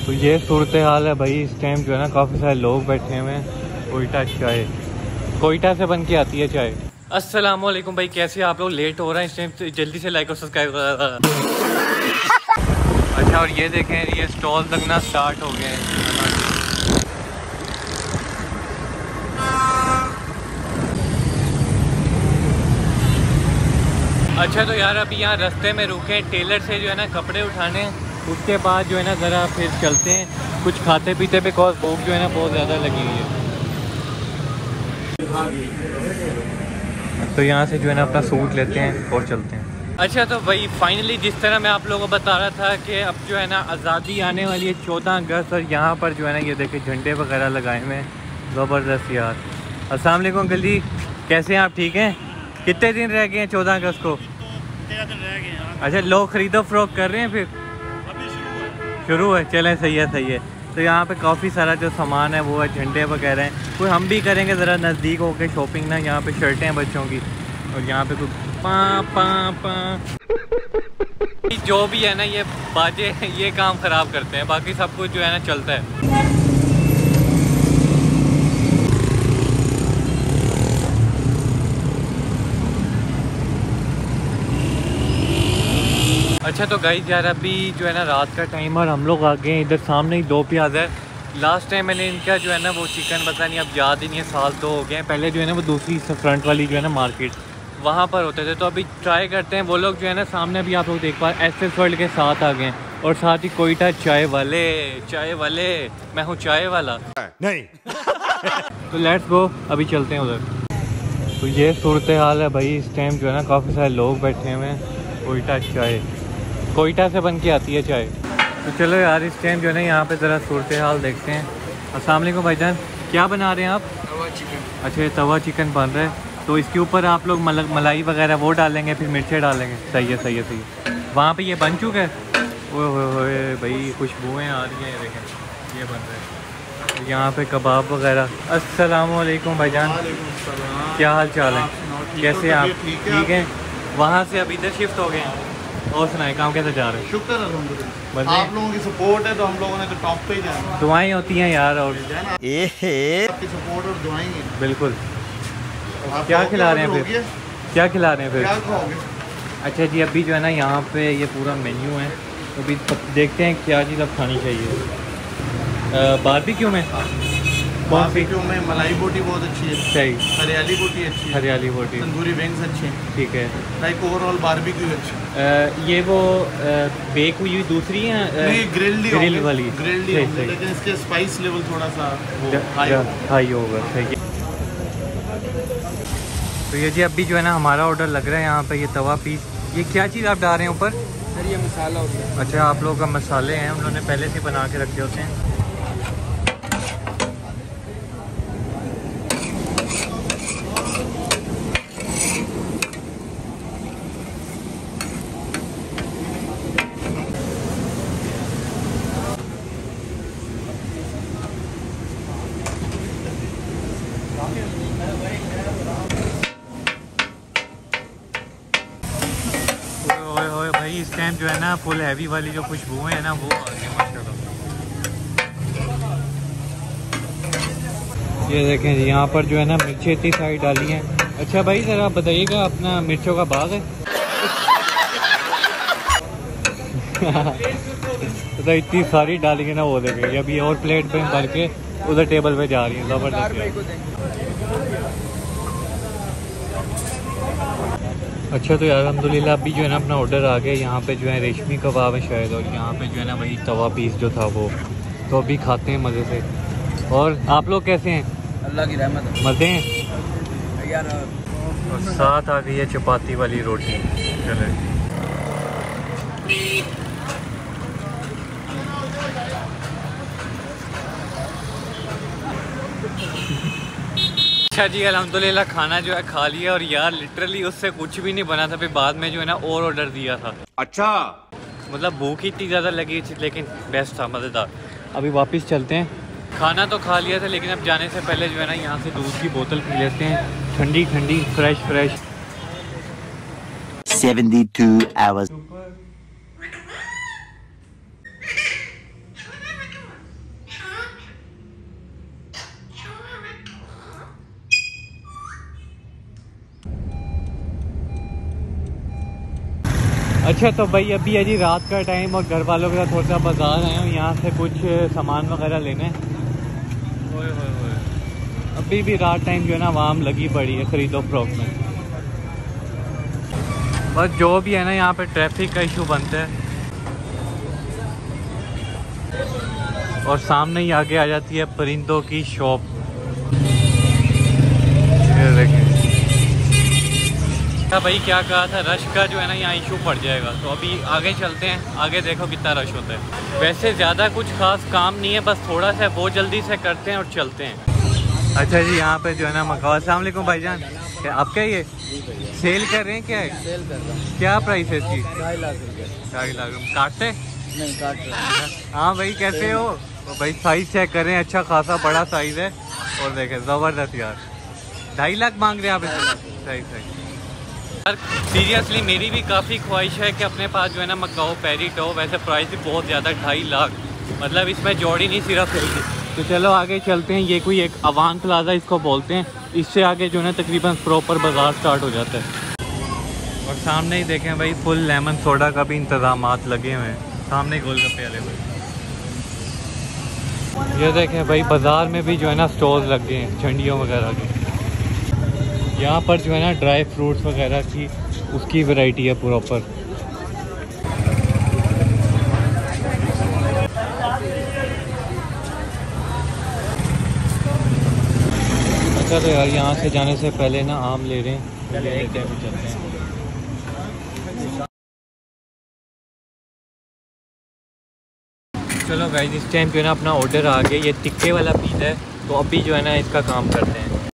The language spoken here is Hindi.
तो ये सूरत हाल है भाई। इस टाइम जो है ना काफ़ी सारे लोग बैठे हुए हैं। कोयटा चाय, कोयटा से बन के आती है चाय। अस्सलाम वालेकुम भाई, कैसे आप लोग? लेट हो रहा है इस टाइम, तो जल्दी से लाइक और सब्सक्राइब कर। अच्छा, और ये देखें, ये स्टॉल लगना स्टार्ट हो गए हैं। अच्छा, तो यार अभी यहाँ रास्ते में रुके हैं टेलर से जो है ना कपड़े उठाने। उसके बाद जो है ना ज़रा फिर चलते हैं कुछ खाते पीते पे, बिकॉज भूख जो है ना बहुत ज़्यादा लगी हुई है। तो यहाँ से जो है ना अपना सूट लेते हैं और चलते हैं। अच्छा, तो भाई फाइनली जिस तरह मैं आप लोगों को बता रहा था कि अब जो है ना आज़ादी आने वाली है 14 अगस्त, और यहाँ पर जो है ना ये देखे झंडे वगैरह लगाए हुए हैं। ज़बरदस्त यार। अस्सलाम वालेकुम अंकल जी, कैसे हैं आप? ठीक हैं? कितने दिन रह गए हैं 14 अगस्त को? 13 दिन रह गए हैं। अच्छा, लोग खरीदो फरोख्त कर रहे हैं फिर? अभी शुरू है। चलें, सही है सही है। तो यहाँ पे काफ़ी सारा जो सामान है वो है, झंडे वगैरह हैं। कोई हम भी करेंगे ज़रा नज़दीक होकर शॉपिंग ना। यहाँ पे शर्टें हैं बच्चों की, और यहाँ पे कोई पा पा पा जो भी है ना ये बाजे ये काम ख़राब करते हैं, बाकी सब कुछ जो है ना चलता है। अच्छा, तो गाइस यार अभी जो है ना रात का टाइम, और हम लोग आ गए इधर सामने ही 2 प्याज है। लास्ट टाइम मैंने इनका जो है ना वो चिकन पता नहीं, अब याद ही नहीं है, साल तो हो गए। पहले जो है ना वो दूसरी फ्रंट वाली जो है ना मार्केट, वहाँ पर होते थे। तो अभी ट्राई करते हैं। वो लोग जो है ना सामने अभी आप लोग देख पा रहे एसएस वर्ल्ड के साथ आ गए हैं, और साथ ही कोयटा चाय वाले मैं हूँ चाय वाला नहीं। तो लेट्स गो, अभी चलते हैं उधर। तो ये सूरत हाल है भाई। इस टाइम जो है ना काफ़ी सारे लोग बैठे हुए हैं। कोयटा चाय, कोयटा से बन के आती है चाय। तो चलो यार इस टाइम जो है ना यहाँ पे ज़रा सूरत हाल देखते हैं। अस्सलाम वालेकुम भाईजान, क्या बना रहे हैं आप? तवा चिकन। अच्छा, तवा चिकन बन रहा है। तो इसके ऊपर आप लोग मलाई वगैरह वो डालेंगे, फिर मिर्चें डालेंगे। सही है सही है सही है। वहाँ पे ये बन चुका है? ओए भाई खुशबुएँ आ रही हैं, ये देखें ये बन रहा है। यहाँ पे कबाब वगैरह। अस्सलाम वालेकुम भाईजान, क्या हाल चाल है? कैसे आप? ठीक हैं? वहाँ से अभी इधर शिफ्ट हो गए हैं। और सुनाए, काम कैसे जा रहे हैं? शुक्र अल्हम्दुलिल्लाह, आप लोगों की सपोर्ट है तो हम लोगों ने तो टॉप पे ही जाना। दुआएं होती हैं यार, और आपकी सपोर्ट और दुआएं हैं। बिल्कुल। क्या खिला रहे हैं फिर? क्या खिला रहे हैं फिर? क्या खाओगे? अच्छा जी, अभी जो है ना यहाँ पे ये पूरा मेन्यू है, तो अभी देखते हैं क्या चीज़ अब खानी चाहिए। बारबेक्यू में बारबेक्यू में मलाई बोटी बहुत अच्छी है। सही। हरियाली बोटी अच्छी है। हरियाली बोटी, तंदूरी विंग्स अच्छे हैं। ठीक है। लाइक ओवरऑल बारबेक्यू अच्छी। ये वो बेक हुई हुई दूसरी है, ग्रिल वाली। लेकिन इसके स्पाइस लेवल थोड़ा सा हाई होगा। सही है। तो ये जी अभी जो है ना हमारा ऑर्डर लग रहा है यहाँ पे। ये तवा पीस, ये क्या चीज़ आप डाल रहे हैं ऊपर? सर ये मसाला होता है। अच्छा, आप लोगों का मसाले हैं, उन्होंने पहले से बना के रखे होते हैं। भाई इस टाइम जो है ना फुल हैवी वाली जो खुशबुएं है ना वो आ रही है माशाल्लाह। ये देखें जी, यहाँ पर जो है ना मिर्चें इतनी सारी डाली हैं। अच्छा भाई ज़रा आप बताइएगा, अपना मिर्चों का बाग है? तो इतनी सारी डाली है ना, वो देखें अभी और प्लेट पे भर के उधर टेबल पे जा रही है। ज़बरदस्त। अच्छा, तो यार अल्हम्दुलिल्लाह अभी जो है ना अपना ऑर्डर आ गया। यहाँ पे जो है रेशमी कबाब है शायद, और यहाँ पे जो है ना वही तवा पीस जो था वो। तो अभी खाते हैं मज़े से। और आप लोग कैसे हैं? अल्लाह की रहमत है, मज़े हैं यार। और साथ आ गई है चपाती वाली रोटी। चले, अच्छा जी अल्हम्दुलिल्लाह खाना जो है खा लिया। और यार लिटरली उससे कुछ भी नहीं बना था। फिर बाद में जो है ना और ऑर्डर दिया था। अच्छा, मतलब भूख इतनी ज़्यादा लगी थी, लेकिन बेस्ट था, मज़ेदार। अभी वापस चलते हैं। खाना तो खा लिया था, लेकिन अब जाने से पहले जो है ना यहाँ से दूध की बोतल पी लेते हैं, ठंडी ठंडी फ्रेश। 72 hours. अच्छा तो भाई अभी है जी रात का टाइम और घर वालों के साथ थोड़ा सा बाजार आए हैं, यहाँ से कुछ सामान वगैरह लेने। ओए होए होए, अभी भी रात टाइम जो है ना आवाम लगी पड़ी है खरीदो फरोख्त में। बस जो भी है ना यहाँ पे ट्रैफिक का इशू बनता है। और सामने ही आगे आ जाती है परिंदों की शॉप। ये देखें भाई क्या कहा था, रश का जो है ना यहाँ इशू पड़ जाएगा। तो अभी आगे चलते हैं, आगे देखो कितना रश होता है। वैसे ज़्यादा कुछ खास काम नहीं है, बस थोड़ा सा वो जल्दी से करते हैं और चलते हैं। अच्छा जी यहाँ पे जो है ना मकान। अस्सलाम वालेकुम भाईजान, आप क्या ये सेल कर रहे हैं? क्या है, सेल कर रहा हूँ। क्या प्राइस है इसकी? 2.5 लाख रुपये। 2.5 लाख काटते नहीं काट रहा। हाँ भाई कैसे हो? तो भाई साइज चेक करें, अच्छा खासा बड़ा साइज है। और देखें ज़बरदस्त यार, 2.5 लाख मांग रहे हैं आप इसको? सही सही यार, सीरियसली मेरी भी काफ़ी ख्वाहिश है कि अपने पास जो है ना मकाओ पैरेट हो। वैसे प्राइस भी बहुत ज़्यादा, 2.5 लाख, मतलब इसमें जोड़ी नहीं सिर्फ है। तो चलो आगे चलते हैं। ये कोई एक अवान प्लाजा इसको बोलते हैं, इससे आगे जो है ना तकरीबन प्रॉपर बाज़ार स्टार्ट हो जाता है। और सामने ही देखें भाई फुल लेमन सोडा का भी इंतज़ामात लगे हुए हैं, सामने गोलगप्पे वाले भाई। ये देखें भाई बाज़ार में भी जो है ना स्टॉल्स लग गए हैं झंडियों वगैरह के। यहाँ पर जो है ना ड्राई फ्रूट्स वगैरह की उसकी वैरायटी है प्रॉपर। अच्छा तो यार यहाँ से जाने से पहले ना आम ले रहे हैं, चलते हैं। चलो गाइस इस टाइम जो है ना अपना ऑर्डर आ गया। ये टिक्के वाला पीज़ा है, तो अभी जो है ना इसका काम करते हैं।